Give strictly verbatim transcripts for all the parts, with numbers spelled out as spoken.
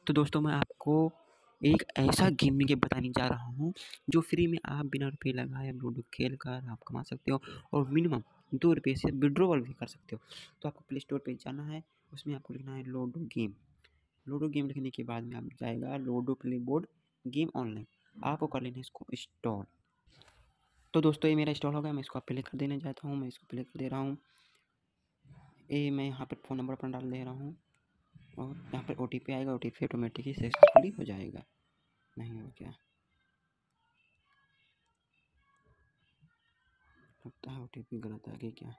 तो दोस्तों मैं आपको एक ऐसा गेमिंग ऐप बताने जा रहा हूँ जो फ्री में आप बिना रुपए लगाए लूडो खेल कर आप कमा सकते हो और मिनिमम दो रुपये से विड्रॉवल भी कर सकते हो। तो आपको प्ले स्टोर पे जाना है, उसमें आपको लिखना है लूडो गेम। लूडो गेम लिखने के बाद में आप जाएगा Ludo play board game online, आपको कर लेना है इसको इंस्टॉल। तो दोस्तों ये मेरा इंस्टॉल हो गया, मैं इसको प्ले कर देने जाता हूँ। मैं इसको प्ले कर दे रहा हूँ। ये मैं यहाँ पर फ़ोन नंबर अपना डाल दे रहा हूँ और यहाँ पर ओ टी पी आएगा। O T P automatically successfully हो जाएगा। नहीं हो क्या लगता है, ओ टी पी गलत आ गई क्या?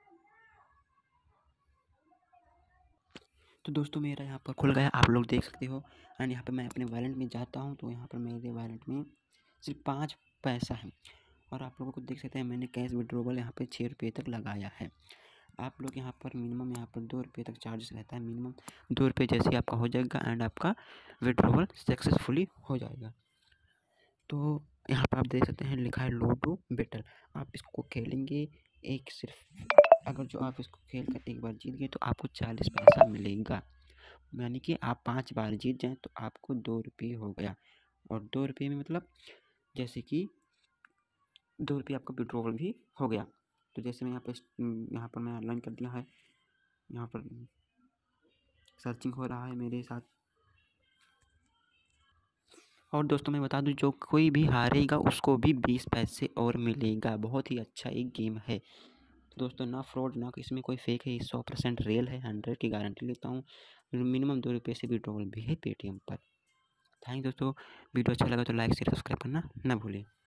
तो दोस्तों मेरा यहाँ पर खुल गया, आप लोग देख सकते हो। एंड यहाँ पे मैं अपने वॉलेट में जाता हूँ तो यहाँ पर मेरे वॉलेट में सिर्फ पाँच पैसा है और आप लोगों को देख सकते हैं मैंने कैश विड्रॉवल यहाँ पे छः रुपये तक लगाया है। आप लोग यहाँ पर मिनिमम यहाँ पर दो रुपये तक चार्जेस रहता है। मिनिमम दो रुपये जैसे ही आपका हो जाएगा एंड आपका विड्रॉवल सक्सेसफुली हो जाएगा। तो यहाँ पर आप देख सकते हैं लिखा है लूडो बैटल। आप इसको खेलेंगे, एक सिर्फ अगर जो आप इसको खेल कर एक बार जीत गए तो आपको चालीस पैसा मिलेगा। यानी कि आप पाँच बार जीत जाएँ तो आपको दो रुपये हो गया। और दो रुपये में मतलब जैसे कि दो रुपये आपका विड्रॉवल भी हो गया। तो जैसे मैं यहाँ पर यहाँ पर मैं ऑनलाइन कर दिया है, यहाँ पर सर्चिंग हो रहा है मेरे साथ। और दोस्तों मैं बता दूं जो कोई भी हारेगा उसको भी बीस पैसे और मिलेगा। बहुत ही अच्छा एक गेम है। तो दोस्तों ना फ्रॉड ना इसमें कोई फेक है, सौ परसेंट रियल है, हंड्रेड की गारंटी लेता हूँ। मिनिमम दो रुपये से विड्रॉवल भी है पेटीएम पर। थैंक दोस्तों, वीडियो अच्छा लगा तो लाइक शेयर सब्सक्राइब करना ना भूलें।